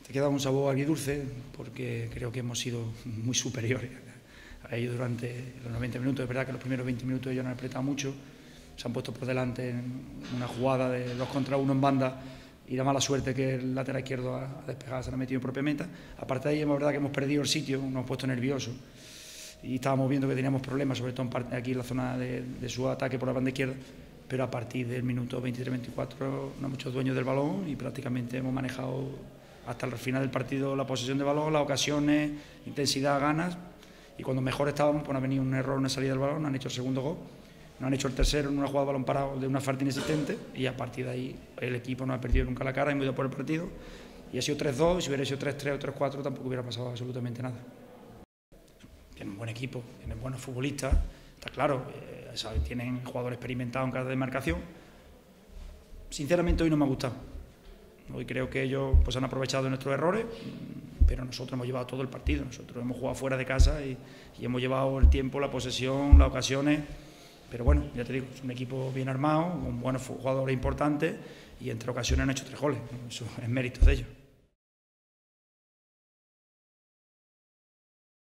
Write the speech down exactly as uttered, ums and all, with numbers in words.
Te queda un sabor agridulce porque creo que hemos sido muy superiores a ellos durante los noventa minutos. Es verdad que los primeros veinte minutos ellos no han apretado mucho, se han puesto por delante en una jugada de dos contra uno en banda y la mala suerte que el lateral izquierdo ha despejado, se la ha metido en propia meta. Aparte de ahí, es verdad que hemos perdido el sitio, nos hemos puesto nerviosos y estábamos viendo que teníamos problemas, sobre todo en parte, aquí en la zona de, de su ataque por la banda izquierda, pero a partir del minuto veintitrés veinticuatro no hemos hecho dueños del balón y prácticamente hemos manejado hasta el final del partido la posesión de balón, las ocasiones, intensidad, ganas, y cuando mejor estábamos, pues ha venido un error en la salida del balón, nos han hecho el segundo gol, nos han hecho el tercero en una jugada de balón parado de una falta inexistente, y a partir de ahí el equipo no ha perdido nunca la cara, hemos ido por el partido, y ha sido tres dos, y si hubiera sido tres tres o tres cuatro tampoco hubiera pasado absolutamente nada. Tienen un buen equipo, tienen buenos futbolistas, está claro, eh, ¿sabes? Tienen jugadores experimentados en cada demarcación. Sinceramente hoy no me ha gustado. Hoy creo que ellos pues, han aprovechado de nuestros errores, pero nosotros hemos llevado todo el partido, nosotros hemos jugado fuera de casa y, y hemos llevado el tiempo, la posesión, las ocasiones, pero bueno, ya te digo, es un equipo bien armado, con buenos jugadores importantes y entre ocasiones han hecho tres goles, eso es mérito de ellos.